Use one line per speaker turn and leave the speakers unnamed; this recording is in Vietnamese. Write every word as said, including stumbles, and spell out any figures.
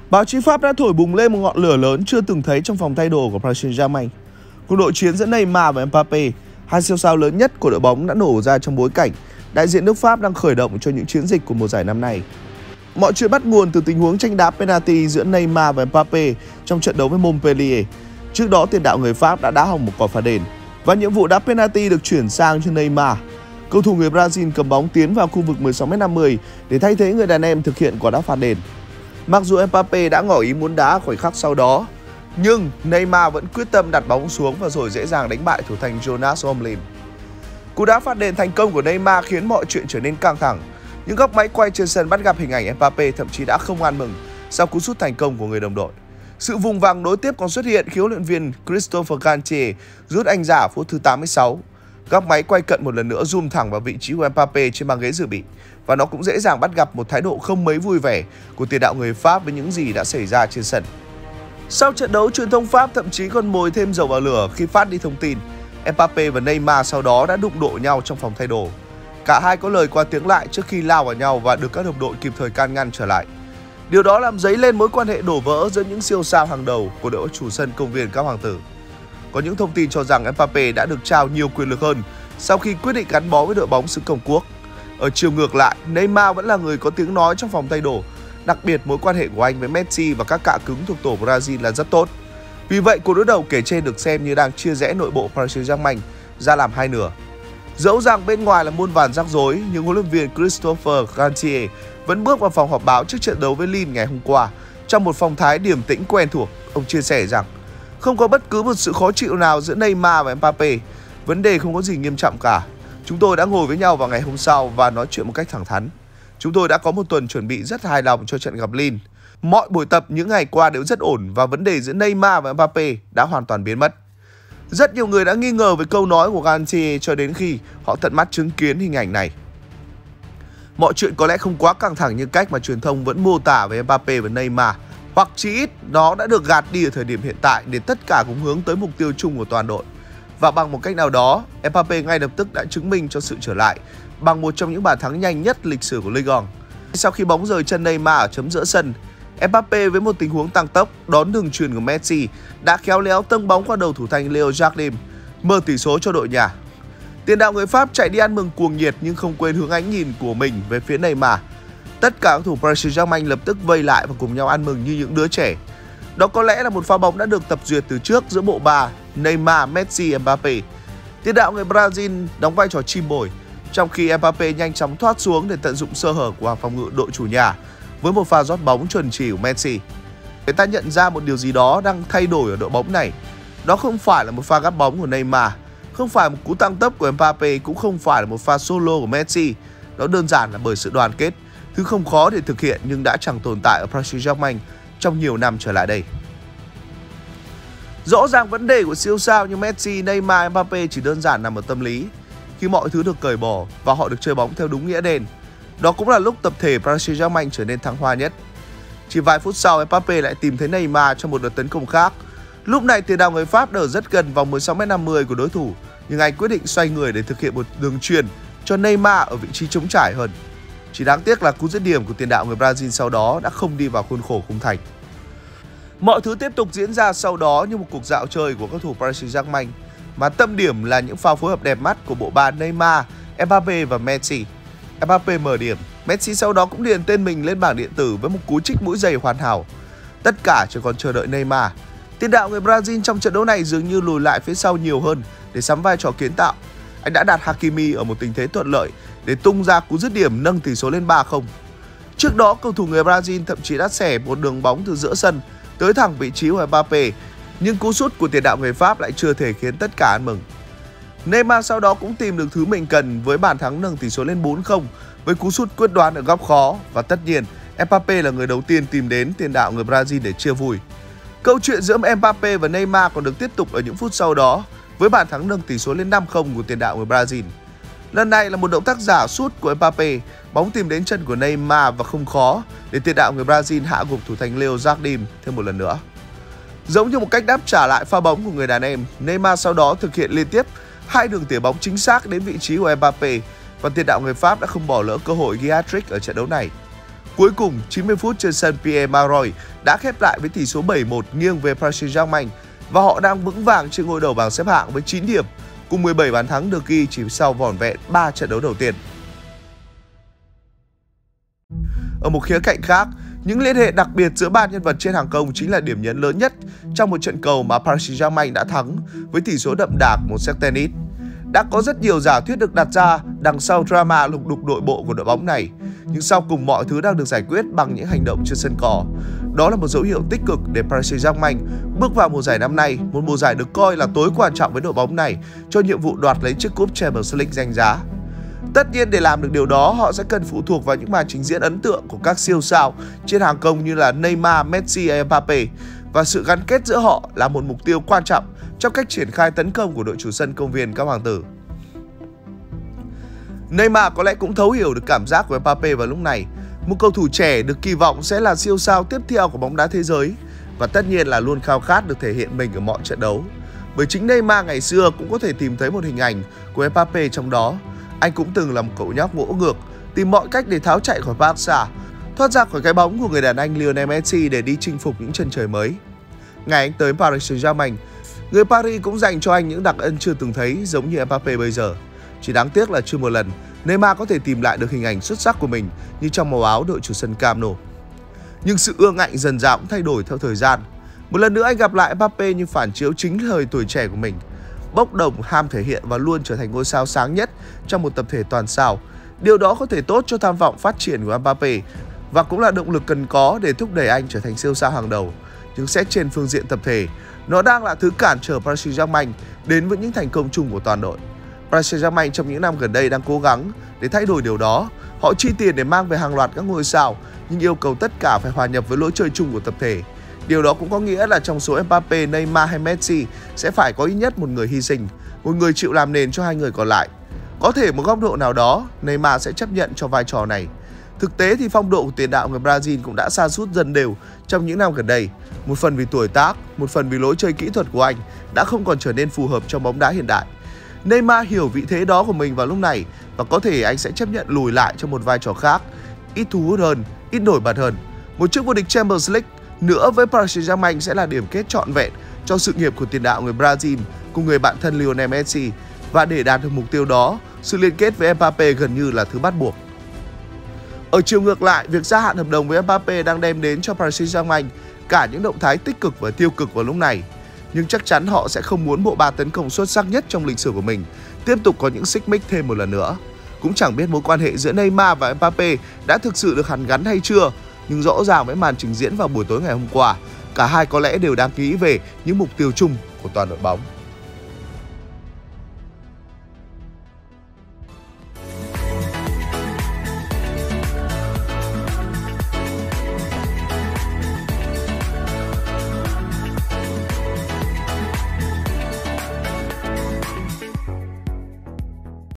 Báo chí Pháp đã thổi bùng lên một ngọn lửa lớn chưa từng thấy trong phòng thay đồ của Paris Saint-Germain. Cuộc nội chiến giữa Neymar và Mbappé, hai siêu sao lớn nhất của đội bóng, đã nổ ra trong bối cảnh đại diện nước Pháp đang khởi động cho những chiến dịch của mùa giải năm nay. Mọi chuyện bắt nguồn từ tình huống tranh đá penalty giữa Neymar và Mbappé trong trận đấu với Montpellier. Trước đó, tiền đạo người Pháp đã đá hỏng một quả phạt đền và nhiệm vụ đá penalty được chuyển sang cho Neymar. Cầu thủ người Brazil cầm bóng tiến vào khu vực mười sáu mét năm mươi để thay thế người đàn em thực hiện quả đá phạt đền. Mặc dù Mbappé đã ngỏ ý muốn đá khoảnh khắc sau đó, nhưng Neymar vẫn quyết tâm đặt bóng xuống và rồi dễ dàng đánh bại thủ thành Jonas Omlin. Cú đá phạt đền thành công của Neymar khiến mọi chuyện trở nên căng thẳng. Những góc máy quay trên sân bắt gặp hình ảnh Mbappé thậm chí đã không ăn mừng sau cú sút thành công của người đồng đội. Sự vùng vằng nối tiếp còn xuất hiện khi huấn luyện viên Christophe Galtier rút anh ra phút thứ tám mươi sáu. Góc máy quay cận một lần nữa zoom thẳng vào vị trí của Mbappé trên băng ghế dự bị, và nó cũng dễ dàng bắt gặp một thái độ không mấy vui vẻ của tiền đạo người Pháp với những gì đã xảy ra trên sân. Sau trận đấu, truyền thông Pháp thậm chí còn mồi thêm dầu vào lửa khi phát đi thông tin Mbappé và Neymar sau đó đã đụng độ nhau trong phòng thay đồ. Cả hai có lời qua tiếng lại trước khi lao vào nhau và được các đồng đội kịp thời can ngăn trở lại. Điều đó làm dấy lên mối quan hệ đổ vỡ giữa những siêu sao hàng đầu của đội chủ sân công viên các hoàng tử. Có những thông tin cho rằng Mbappé đã được trao nhiều quyền lực hơn sau khi quyết định gắn bó với đội bóng xứ Công Quốc. Ở chiều ngược lại, Neymar vẫn là người có tiếng nói trong phòng thay đồ. Đặc biệt, mối quan hệ của anh với Messi và các cạ cứng thuộc tổ Brazil là rất tốt. Vì vậy, cuộc đối đầu kể trên được xem như đang chia rẽ nội bộ Paris Saint-Germain ra làm hai nửa. Dẫu rằng bên ngoài là muôn vàn rắc rối, nhưng huấn luyện viên Christophe Galtier vẫn bước vào phòng họp báo trước trận đấu với Lille ngày hôm qua trong một phong thái điềm tĩnh quen thuộc. Ông chia sẻ rằng không có bất cứ một sự khó chịu nào giữa Neymar và Mbappé. Vấn đề không có gì nghiêm trọng cả. Chúng tôi đã ngồi với nhau vào ngày hôm sau và nói chuyện một cách thẳng thắn. Chúng tôi đã có một tuần chuẩn bị rất hài lòng cho trận gặp Lille. Mọi buổi tập những ngày qua đều rất ổn và vấn đề giữa Neymar và Mbappé đã hoàn toàn biến mất. Rất nhiều người đã nghi ngờ về câu nói của Galtier cho đến khi họ tận mắt chứng kiến hình ảnh này. Mọi chuyện có lẽ không quá căng thẳng như cách mà truyền thông vẫn mô tả về Mbappé và Neymar, hoặc chí ít nó đã được gạt đi ở thời điểm hiện tại để tất cả cùng hướng tới mục tiêu chung của toàn đội. Và bằng một cách nào đó, Mbappé ngay lập tức đã chứng minh cho sự trở lại bằng một trong những bàn thắng nhanh nhất lịch sử của Ligue một. Sau khi bóng rời chân Neymar ở chấm giữa sân, Mbappé với một tình huống tăng tốc đón đường chuyền của Messi đã khéo léo tâng bóng qua đầu thủ thành Leo Jardim, mở tỷ số cho đội nhà. Tiền đạo người Pháp chạy đi ăn mừng cuồng nhiệt nhưng không quên hướng ánh nhìn của mình về phía Neymar. Tất cả các thủ Paris Saint-Germain lập tức vây lại và cùng nhau ăn mừng như những đứa trẻ. Đó có lẽ là một pha bóng đã được tập duyệt từ trước giữa bộ ba Neymar, Messi, Mbappé. Tiền đạo người Brazil đóng vai trò chim mồi, trong khi Mbappé nhanh chóng thoát xuống để tận dụng sơ hở của hàng phòng ngự đội chủ nhà với một pha rót bóng chuẩn chỉ của Messi. Người ta nhận ra một điều gì đó đang thay đổi ở đội bóng này. Đó không phải là một pha gắp bóng của Neymar, không phải một cú tăng tốc của Mbappé, cũng không phải là một pha solo của Messi. Đó đơn giản là bởi sự đoàn kết, thứ không khó để thực hiện nhưng đã chẳng tồn tại ở Paris Saint-Germain trong nhiều năm trở lại đây. Rõ ràng vấn đề của siêu sao như Messi, Neymar, Mbappé chỉ đơn giản nằm ở tâm lý. Khi mọi thứ được cởi bỏ và họ được chơi bóng theo đúng nghĩa đen, đó cũng là lúc tập thể Paris Saint-Germain trở nên thăng hoa nhất. Chỉ vài phút sau, Mbappé lại tìm thấy Neymar trong một đợt tấn công khác. Lúc này, tiền đạo người Pháp ở rất gần vòng mười sáu mét năm mươi của đối thủ, nhưng anh quyết định xoay người để thực hiện một đường chuyền cho Neymar ở vị trí trống trải hơn. Chỉ đáng tiếc là cú dứt điểm của tiền đạo người Brazil sau đó đã không đi vào khuôn khổ khung thành. Mọi thứ tiếp tục diễn ra sau đó như một cuộc dạo chơi của các thủ Paris Saint-Germain, mà tâm điểm là những pha phối hợp đẹp mắt của bộ ba Neymar, Mbappé và Messi. Mbappé mở điểm, Messi sau đó cũng điền tên mình lên bảng điện tử với một cú trích mũi giày hoàn hảo. Tất cả chỉ còn chờ đợi Neymar. Tiền đạo người Brazil trong trận đấu này dường như lùi lại phía sau nhiều hơn để sắm vai trò kiến tạo. Anh đã đặt Hakimi ở một tình thế thuận lợi để tung ra cú dứt điểm nâng tỷ số lên ba không. Trước đó, cầu thủ người Brazil thậm chí đã xẻ một đường bóng từ giữa sân tới thẳng vị trí của Mbappé, nhưng cú sút của tiền đạo người Pháp lại chưa thể khiến tất cả ăn mừng. Neymar sau đó cũng tìm được thứ mình cần với bàn thắng nâng tỷ số lên bốn không với cú sút quyết đoán ở góc khó, và tất nhiên Mbappé là người đầu tiên tìm đến tiền đạo người Brazil để chia vui. Câu chuyện giữa Mbappé và Neymar còn được tiếp tục ở những phút sau đó với bàn thắng nâng tỷ số lên năm không của tiền đạo người Brazil. Lần này là một động tác giả sút của Mbappé, bóng tìm đến chân của Neymar và không khó để tiền đạo người Brazil hạ gục thủ thành Leo Jardim thêm một lần nữa. Giống như một cách đáp trả lại pha bóng của người đàn em, Neymar sau đó thực hiện liên tiếp hai đường tỉa bóng chính xác đến vị trí của Mbappé, và tiền đạo người Pháp đã không bỏ lỡ cơ hội ghi hat-trick ở trận đấu này. Cuối cùng, chín mươi phút trên sân Pierre-Mauroy đã khép lại với tỷ số bảy một nghiêng về Paris Saint-Germain và họ đang vững vàng trên ngôi đầu bảng xếp hạng với chín điểm, cùng mười bảy bàn thắng được ghi chỉ sau vỏn vẹn ba trận đấu đầu tiên. Ở một khía cạnh khác, những liên hệ đặc biệt giữa ba nhân vật trên hàng công chính là điểm nhấn lớn nhất trong một trận cầu mà Paris Saint-Germain đã thắng với tỷ số đậm đà một set tennis. Đã có rất nhiều giả thuyết được đặt ra đằng sau drama lục đục nội bộ của đội bóng này, nhưng sau cùng mọi thứ đang được giải quyết bằng những hành động trên sân cỏ. Đó là một dấu hiệu tích cực để Paris Saint-Germain bước vào mùa giải năm nay, một mùa giải được coi là tối quan trọng với đội bóng này cho nhiệm vụ đoạt lấy chiếc cúp Champions League danh giá. Tất nhiên để làm được điều đó, họ sẽ cần phụ thuộc vào những màn trình diễn ấn tượng của các siêu sao trên hàng công như là Neymar, Messi hay Mbappe, và sự gắn kết giữa họ là một mục tiêu quan trọng trong cách triển khai tấn công của đội chủ sân công viên các hoàng tử. Neymar có lẽ cũng thấu hiểu được cảm giác của Mbappe vào lúc này. Một cầu thủ trẻ được kỳ vọng sẽ là siêu sao tiếp theo của bóng đá thế giới và tất nhiên là luôn khao khát được thể hiện mình ở mọi trận đấu. Bởi chính Neymar ngày xưa cũng có thể tìm thấy một hình ảnh của Mbappe trong đó. Anh cũng từng là một cậu nhóc ngỗ ngược, tìm mọi cách để tháo chạy khỏi Barca, thoát ra khỏi cái bóng của người đàn anh Lionel Messi để đi chinh phục những chân trời mới. Ngày anh tới Paris Saint-Germain, người Paris cũng dành cho anh những đặc ân chưa từng thấy giống như Mbappe bây giờ. Chỉ đáng tiếc là chưa một lần Neymar có thể tìm lại được hình ảnh xuất sắc của mình như trong màu áo đội chủ sân Camp Nou. Nhưng sự ương ngạnh dần dà cũng thay đổi theo thời gian. Một lần nữa anh gặp lại Mbappe như phản chiếu chính thời tuổi trẻ của mình. Bốc đồng, ham thể hiện và luôn trở thành ngôi sao sáng nhất trong một tập thể toàn sao. Điều đó có thể tốt cho tham vọng phát triển của Mbappe và cũng là động lực cần có để thúc đẩy anh trở thành siêu sao hàng đầu. Nhưng xét trên phương diện tập thể, nó đang là thứ cản trở Paris Saint-Germain đến với những thành công chung của toàn đội. Paris Saint-Germain trong những năm gần đây đang cố gắng để thay đổi điều đó. Họ chi tiền để mang về hàng loạt các ngôi sao, nhưng yêu cầu tất cả phải hòa nhập với lối chơi chung của tập thể. Điều đó cũng có nghĩa là trong số Mbappe, Neymar hay Messi sẽ phải có ít nhất một người hy sinh, một người chịu làm nền cho hai người còn lại. Có thể một góc độ nào đó, Neymar sẽ chấp nhận cho vai trò này. Thực tế thì phong độ của tiền đạo người Brazil cũng đã sa sút dần đều trong những năm gần đây. Một phần vì tuổi tác, một phần vì lối chơi kỹ thuật của anh đã không còn trở nên phù hợp trong bóng đá hiện đại. Neymar hiểu vị thế đó của mình vào lúc này và có thể anh sẽ chấp nhận lùi lại cho một vai trò khác, ít thu hút hơn, ít nổi bật hơn. Một chức vô địch Champions League nữa với Paris Saint-Germain sẽ là điểm kết trọn vẹn cho sự nghiệp của tiền đạo người Brazil cùng người bạn thân Lionel Messi, và để đạt được mục tiêu đó, sự liên kết với Mbappe gần như là thứ bắt buộc. Ở chiều ngược lại, việc gia hạn hợp đồng với Mbappe đang đem đến cho Paris Saint-Germain cả những động thái tích cực và tiêu cực vào lúc này. Nhưng chắc chắn họ sẽ không muốn bộ ba tấn công xuất sắc nhất trong lịch sử của mình tiếp tục có những xích mích thêm một lần nữa. Cũng chẳng biết mối quan hệ giữa Neymar và Mbappe đã thực sự được hàn gắn hay chưa, nhưng rõ ràng với màn trình diễn vào buổi tối ngày hôm qua, cả hai có lẽ đều đang nghĩ về những mục tiêu chung của toàn đội bóng.